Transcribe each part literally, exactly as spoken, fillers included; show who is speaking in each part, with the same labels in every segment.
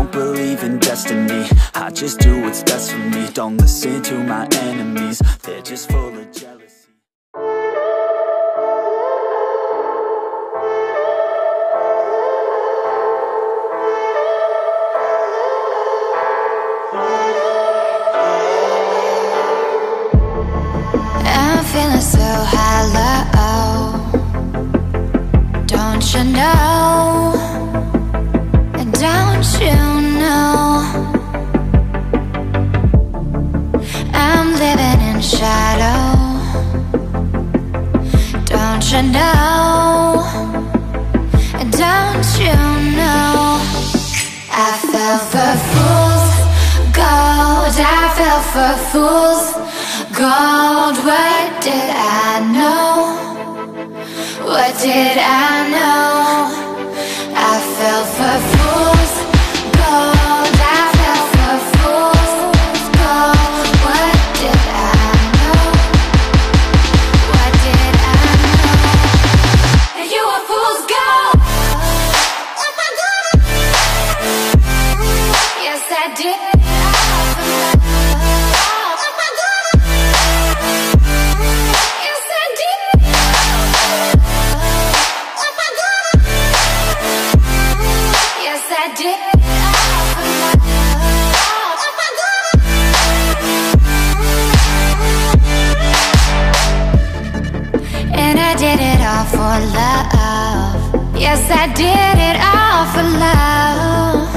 Speaker 1: don't believe in destiny. I just do what's best for me. Don't listen to my enemies, they're just full of jealousy.
Speaker 2: I'm feeling so hollow, don't you know? Don't you know? I'm living in shadow, don't you know? Don't you know? I fell for fool's gold, I fell for fool's gold. What did I know? What did I know? I fell for fool's gold, I fell for fool's gold. What did I know? What did I know? And you were fool's gold. Yes, I did. And I did it all for love. Yes, I did it all for love.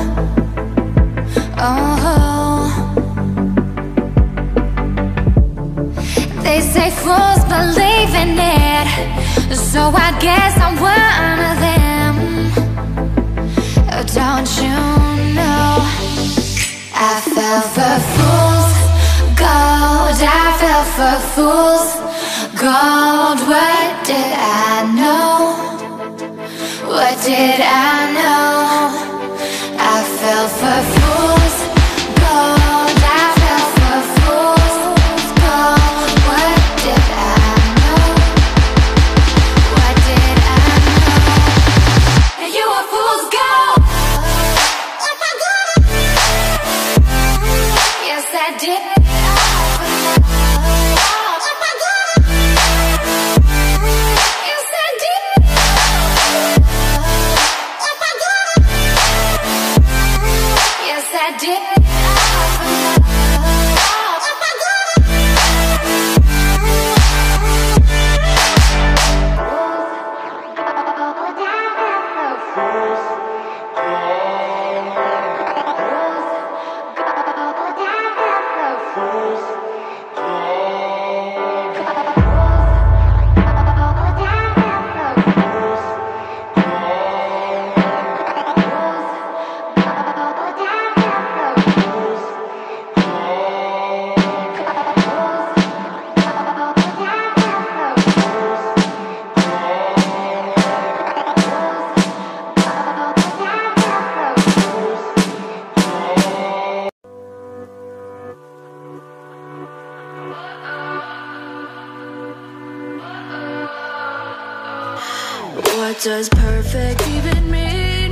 Speaker 2: Oh, they say fools believe in it, so I guess I'm one of them. Oh, don't you know? I fell for fool's gold, I fell for fool's gold. What did I know? What did I know? I fell for fool's gold, I fell for fool's gold. What did I know? What did I know? And you were fool's gold. Yes, I did.
Speaker 3: What does perfect even mean?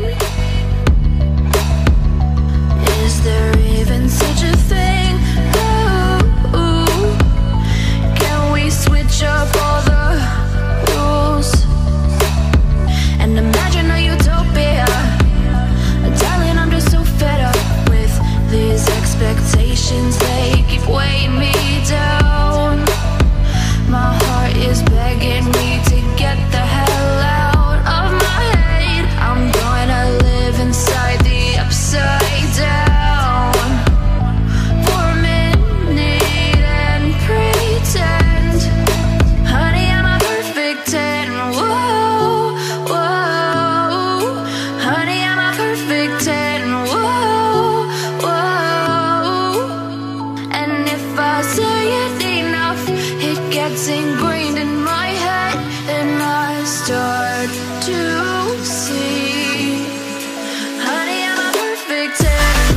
Speaker 3: Is there even such a thing? Ooh, can we switch up all the rules and imagine a utopia? Darling, I'm just so fed up with these expectations. They keep weighing me down. My heart is begging me to get the hell out of my head. I'm gonna live inside the upside down for a minute and pretend, honey, I'm a perfect ten. Whoa, whoa, honey, I'm a perfect ten. Whoa, whoa, and if I say it enough, it gets ingrained in my head, and I start to see, honey, I'm a perfect ten.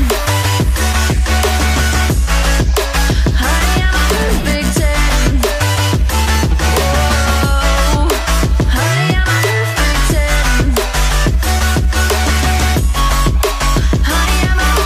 Speaker 3: Honey, I'm a perfect ten. Whoa, honey, I'm a perfect ten. Honey, I'm a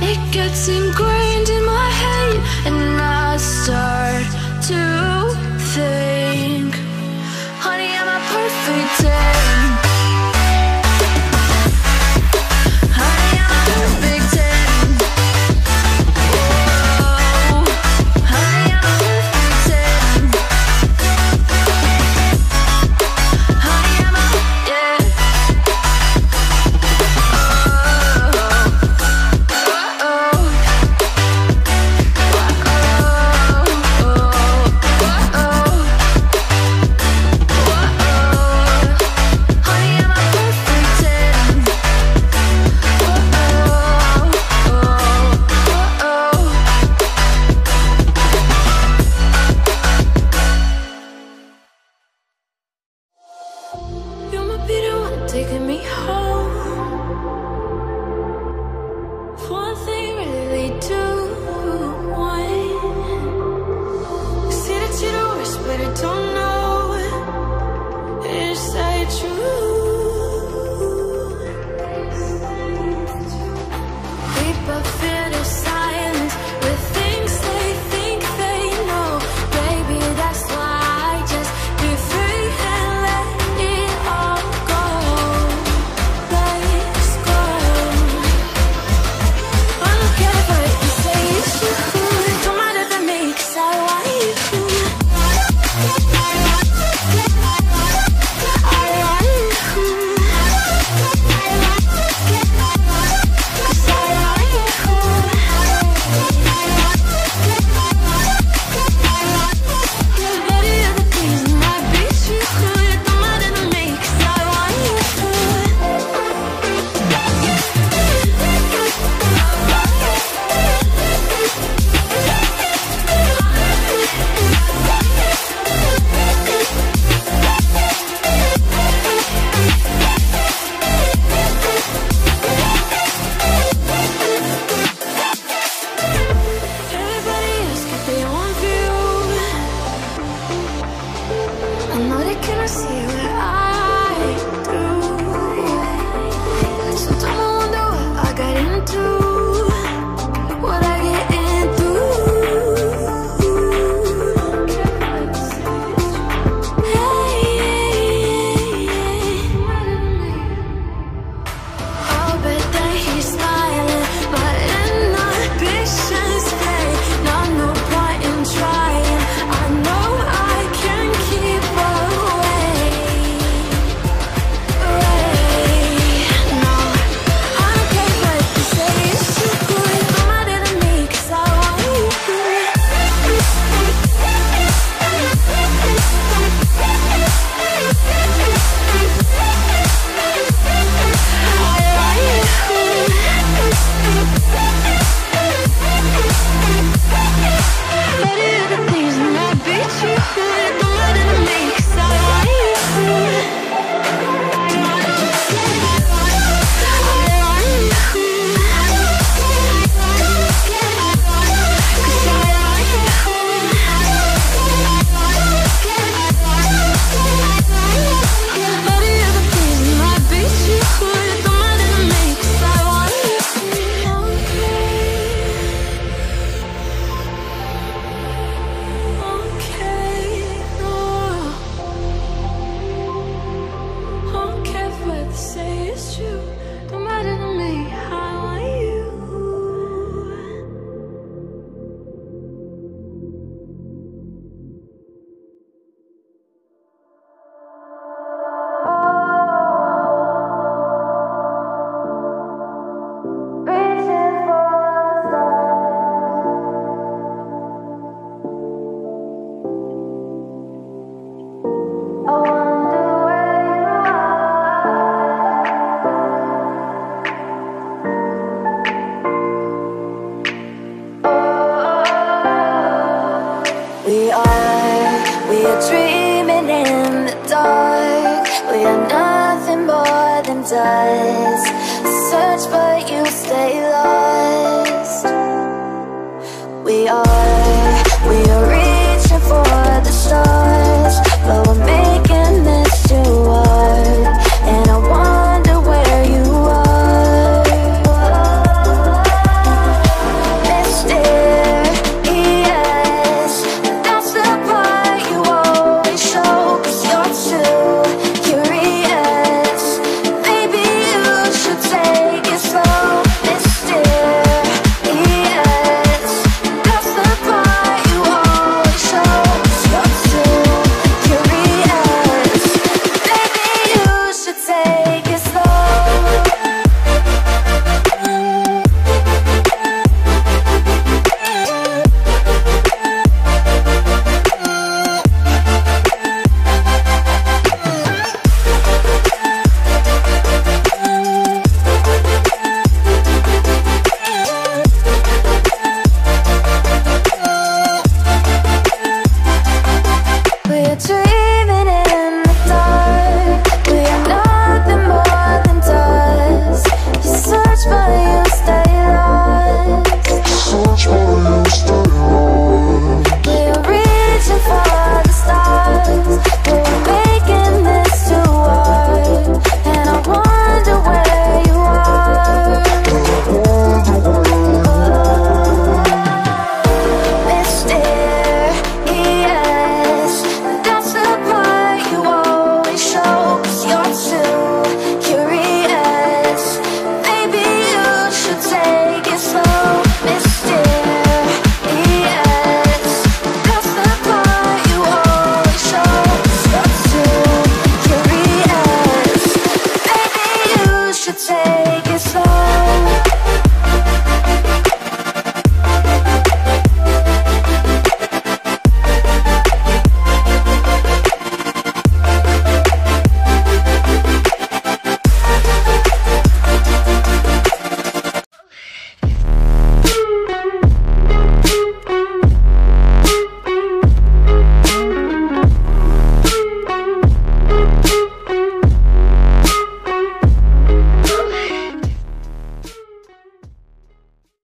Speaker 3: It gets ingrained in my head, and I start to think, honey, I'm a perfect ten. Honey, I'm a perfect ten. Whoa, honey, I'm a perfect ten. Honey, I'm a, yeah. Taking me home. One thing really do want. See that you don't wish, but I don't know. Is that true? People fantasize with things they think they know. Baby, that's why I just be free and let it all go. Let's go. I don't care what you say, it's true. Don't matter to me, 'cause I want you.
Speaker 2: Dreaming in the dark, we are nothing more than dust.